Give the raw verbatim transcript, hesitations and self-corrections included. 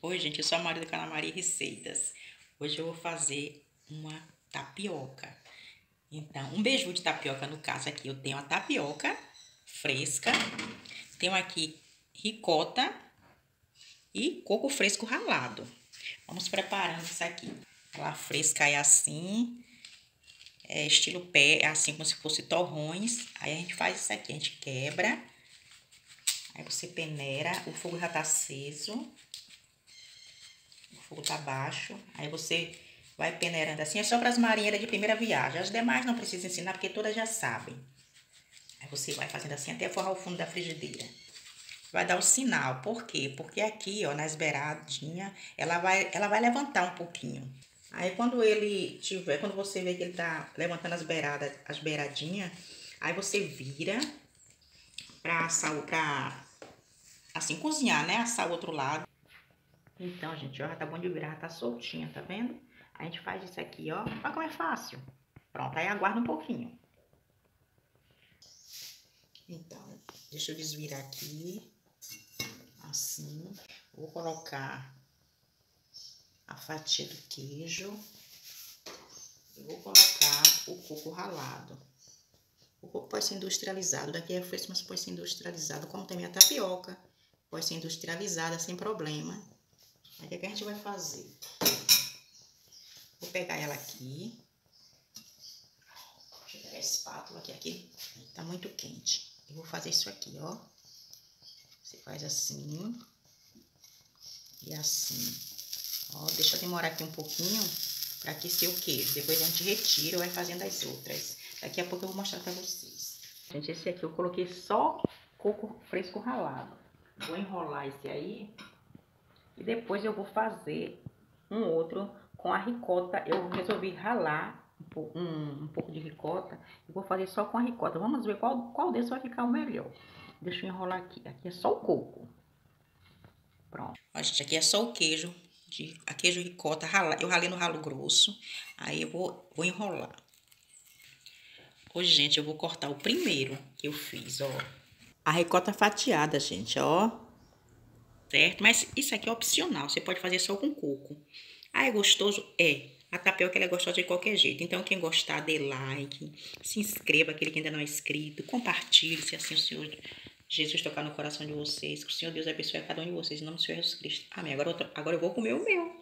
Oi, gente, eu sou a Maria do canal Maria Receitas. Hoje eu vou fazer uma tapioca. Então, um beiju de tapioca, no caso aqui eu tenho a tapioca fresca, tenho aqui ricota e coco fresco ralado. Vamos preparando isso aqui. Ela fresca é assim, é estilo pé, é assim como se fosse torrões. Aí a gente faz isso aqui, a gente quebra, aí você peneira, o fogo já tá aceso. O fogo tá baixo, aí você vai peneirando assim, é só para as marinheiras de primeira viagem. As demais não precisa ensinar, porque todas já sabem. Aí você vai fazendo assim até forrar o fundo da frigideira. Vai dar o sinal, por quê? Porque aqui, ó, nas beiradinhas, ela vai, ela vai levantar um pouquinho. Aí quando ele tiver, quando você vê que ele tá levantando as beiradas, as beiradinhas, aí você vira pra assar, pra, assim, cozinhar, né? Assar o outro lado. Então, gente, ó, já tá bom de virar, já tá soltinha, tá vendo? A gente faz isso aqui, ó. Olha como é fácil. Pronto, aí aguarda um pouquinho. Então, deixa eu desvirar aqui. Assim. Vou colocar a fatia do queijo. E vou colocar o coco ralado. O coco pode ser industrializado. Daqui é fresco, mas pode ser industrializado. Como também a tapioca. Pode ser industrializada sem problema. Aí o que, é que a gente vai fazer? Vou pegar ela aqui. Deixa eu pegar a espátula, que aqui tá muito quente. Eu vou fazer isso aqui, ó. Você faz assim. E assim. Ó, deixa eu demorar aqui um pouquinho pra aquecer o queijo. Depois a gente retira e vai fazendo as outras. Daqui a pouco eu vou mostrar pra vocês. Gente, esse aqui eu coloquei só coco fresco ralado. Vou enrolar esse aí. E depois eu vou fazer um outro com a ricota. Eu resolvi ralar um, um, um pouco de ricota. E vou fazer só com a ricota. Vamos ver qual, qual desses vai ficar o melhor. Deixa eu enrolar aqui. Aqui é só o coco. Pronto. Ó, gente, aqui é só o queijo. De, a queijo ricota. Rala, eu ralei no ralo grosso. Aí eu vou, vou enrolar. Hoje, gente, eu vou cortar o primeiro que eu fiz, ó. A ricota fatiada, gente, ó. Certo? Mas isso aqui é opcional, você pode fazer só com coco. Ah, é gostoso? É. A tapioca ela é gostosa de qualquer jeito. Então, quem gostar, dê like, se inscreva, aquele que ainda não é inscrito, compartilhe, se assim o Senhor Jesus tocar no coração de vocês. Que o Senhor Deus abençoe a cada um de vocês, em nome do Senhor Jesus Cristo. Amém. Agora, agora eu vou comer o meu.